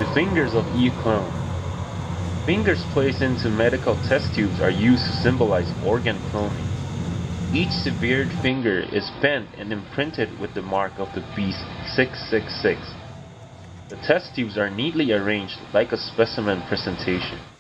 fingers of each clone. Fingers placed into medical test tubes are used to symbolize organ cloning. Each severed finger is bent and imprinted with the mark of the beast 666. The test tubes are neatly arranged like a specimen presentation.